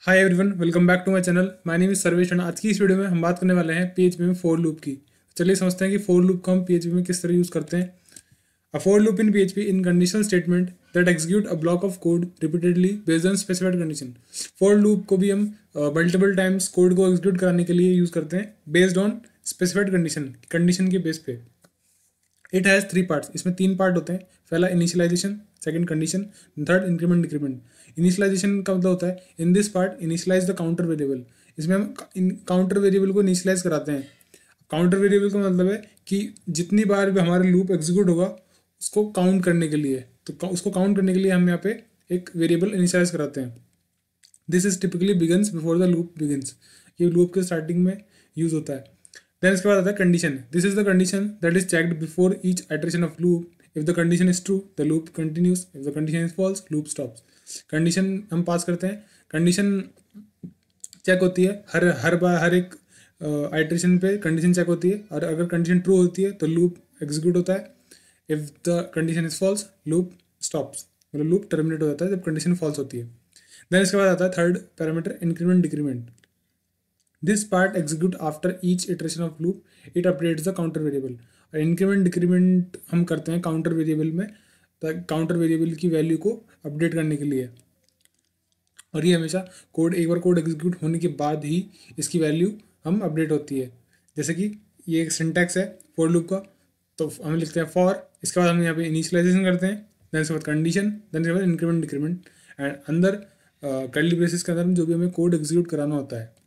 Hi everyone, welcome back to my channel. My name is Sarvesh and आज की इस video में हम बात करने वाले हैं पीएचपी में फॉर लूप की। चलिए समझते हैं कि फॉर लूप को हम पीएचपी में किस तरह यूज़ करते हैं। A for loop in PHP in conditional statement that execute a block of code repeatedly based on specified condition. For loop को भी हम मल्टीपल टाइम्स कोड को एग्जीक्यूट कराने के लिए यूज़ करते हैं बेस्ड ऑन स्पेसिफाइड कंडीशन के बेस पे। इट हैज़ थ्री पार्ट्स, इसमें तीन पार्ट होते हैं। पहला initialization, second condition, third increment decrement. Initialization का मतलब होता है in this part initialise the counter variable. इसमें हम काउंटर वेरिएबल को इनिशियलाइज कराते हैं। काउंटर वेरिएबल का मतलब है कि जितनी बार भी हमारा लूप एग्जीक्यूट होगा उसको काउंट करने के लिए, तो उसको काउंट करने के लिए हम यहाँ पे एक वेरिएबल इनिशियलाइज कराते हैं। This is typically begins before the loop begins. ये लूप के स्टार्टिंग में यूज होता है। देन इसके बाद आता है condition. This is the condition that is checked before each iteration of loop. If the condition is true the loop continues, if the condition is false loop stops. Condition हम pass करते हैं, condition check होती है हर बार, हर एक iteration पे condition check होती है, और अगर कंडीशन ट्रू होती है तो लूप एग्जीक्यूट होता है। If the condition is false loop stops, मतलब लूप टर्मिनेट हो जाता है जब कंडीशन फॉल्स होती है। देन इसके बाद आता है third parameter increment decrement. This part execute after each iteration of loop, it updates the counter variable. और इंक्रीमेंट डिक्रीमेंट हम करते हैं काउंटर वेरिएबल में, काउंटर वेरिएबल की वैल्यू को अपडेट करने के लिए। और ये हमेशा एक बार कोड एग्जीक्यूट होने के बाद ही इसकी वैल्यू हम अपडेट होती है। जैसे कि ये एक सिंटैक्स है फॉर लूप का, तो हम लिखते हैं फॉर, इसके बाद हम यहाँ पे इनिशियलाइजेशन करते हैं, देन इसके बाद कंडीशन, देन इसके बाद इंक्रीमेंट डिक्रीमेंट, एंड अंदर कर्ली ब्रेसेस के अंदर जो भी हमें कोड एग्जीक्यूट कराना होता है।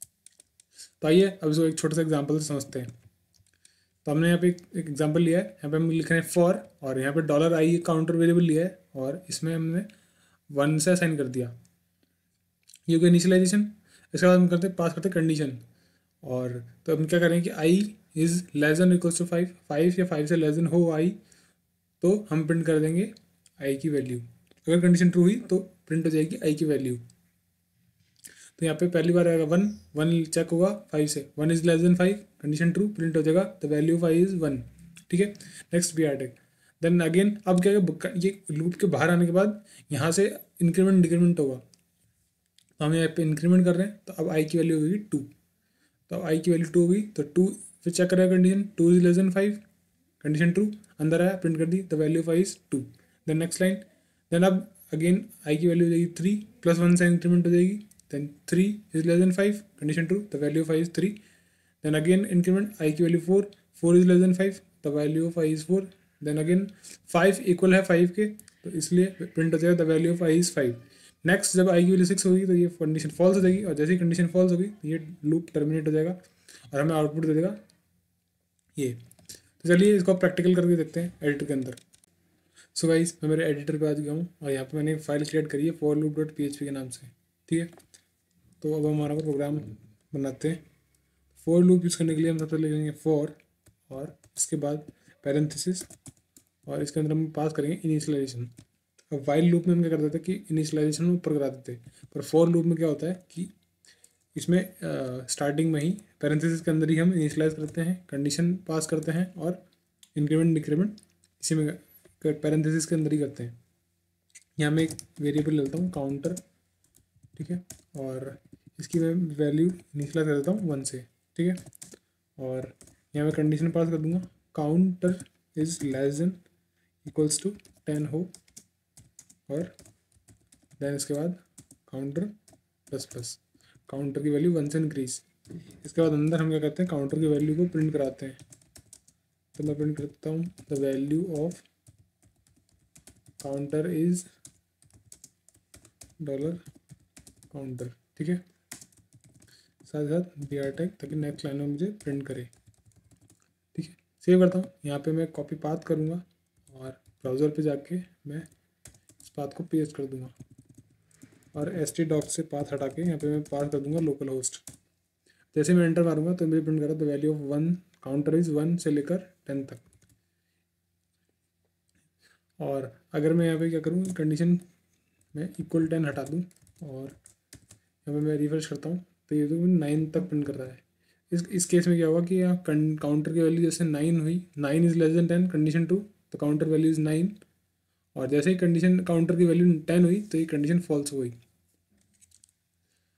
तो आइए अब इसको एक छोटा सा एग्जाम्पल से समझते हैं। तो हमने यहाँ पे एक एग्जाम्पल लिया है, यहाँ पे हम लिख रहे हैं फॉर, और यहाँ पे $i काउंटर वेरिएबल लिया है, और इसमें हमने 1 से असाइन कर दिया। ये हो गया इनिशियलाइजेशन। इसके बाद हम पास करते हैं कंडीशन। और तो हम क्या करें कि i is less than equals to 5 या 5 से लेस देन हो आई, तो हम प्रिंट कर देंगे आई की वैल्यू। अगर कंडीशन ट्रू हुई तो प्रिंट हो जाएगी आई की वैल्यू। तो यहाँ पे पहली बार आएगा 1 चेक होगा 5 से, 1 is less than 5, condition true, print हो जाएगा the value of i is 1। ठीक है, next B R tag. Then again अब क्या है, ये लूप के बाहर आने के बाद यहाँ से इंक्रीमेंट डिक्रीमेंट होगा, तो हम यहाँ पे इंक्रीमेंट कर रहे हैं, तो अब आई की वैल्यू होगी 2। तो अब आई की वैल्यू 2 होगी, तो 2 फिर चेक करेगा condition, 2 is less than 5, condition true, अंदर आया, प्रिंट कर दी the value of i is 2। Then next line, then अब अगेन आई की वैल्यू हो जाएगी 3, प्लस 1 से इंक्रीमेंट हो जाएगी, then 3 is less than 5, condition true, the value of i is 3। Then again increment, i की value 4 is less than 5, the value of i is 4। Then again 5 equal है 5 के, तो इसलिए प्रिंट हो जाएगा the value of i is 5। Next जब i की value 6 होगी तो ये कंडीशन फॉल्स हो जाएगी, और जैसे ही कंडीशन फॉल्स होगी तो ये लूप टर्मिनेट हो जाएगा और हमें आउटपुट दे देगा ये। तो चलिए इसको प्रैक्टिकल करके देखते हैं एडिटर के अंदर। सो गाइस, मैं मेरे एडिटर पे आ गया हूँ, और यहाँ पे मैंने एक फाइल क्रिएट करी है forloop.php के नाम से। ठीक है, तो अब हम हमारा प्रोग्राम बनाते हैं। फॉर लूप यूज़ करने के लिए हम सबसे पहले लेंगे फॉर, और इसके बाद पैरेंथेसिस, और इसके अंदर हम पास करेंगे इनिशियलाइजेशन। अब वाइल लूप में हम क्या करते थे कि इनिशियलाइजेशन ऊपर कराते थे, पर फॉर लूप में क्या होता है कि इसमें स्टार्टिंग में ही पैरेंथेसिस के अंदर ही हम इनिशियलाइज करते हैं, कंडीशन पास करते हैं, और इंक्रीमेंट डिक्रीमेंट इसी में पैरेंथेसिस के अंदर ही करते हैं। यहाँ मैं एक वेरिएबल लेता हूँ काउंटर, ठीक है, और इसकी मैं वैल्यू इनिशियलाइज कर देता हूँ 1 से। ठीक है, और यहाँ मैं कंडीशन पास कर दूंगा counter is less than equals to 10 हो, और देन इसके बाद काउंटर प्लस प्लस, काउंटर की वैल्यू 1 से इंक्रीज। इसके बाद अंदर हम क्या करते हैं, काउंटर की वैल्यू को प्रिंट कराते हैं। तो मैं प्रिंट करता हूँ the value of counter is $counter. ठीक है, साथ ही साथ बी आर टैग, ताकि नेक्स्ट लाइन में मुझे प्रिंट करे। ठीक है, सेव करता हूँ। यहाँ पे मैं कॉपी पाथ करूँगा, और ब्राउज़र पे जाके मैं इस पाथ को पेस्ट कर दूँगा, और htdoc से पाथ हटा के यहाँ पे मैं पास कर दूँगा लोकल होस्ट। जैसे मैं एंटर मारूंगा तो मुझे प्रिंट करा the value of 1, counter is 1 से लेकर 10 तक। और अगर मैं यहाँ पे क्या करूँ, कंडीशन में इक्वल 10 हटा दूँ, और यहाँ पे मैं रिफ्रेश करता हूँ, तो ये तो 9 तक प्रिंट कर रहा है। इस केस में क्या होगा कि यहाँ काउंटर की वैल्यू जैसे 9 हुई, 9 is less than 10, condition true, तो काउंटर वैल्यू इज 9, और जैसे ही कंडीशन काउंटर की वैल्यू 10 हुई तो ये कंडीशन फॉल्स हो गई।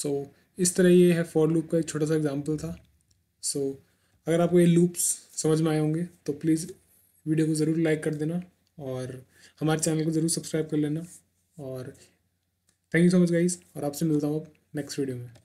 सो इस तरह ये है फॉर लूप का एक छोटा सा एग्जाम्पल था। सो अगर आपको ये लूप्स समझ में आए होंगे तो प्लीज़ वीडियो को ज़रूर लाइक कर देना और हमारे चैनल को ज़रूर सब्सक्राइब कर लेना। और thank you so much guys, और आपसे मिलता हूँ अब नेक्स्ट वीडियो में।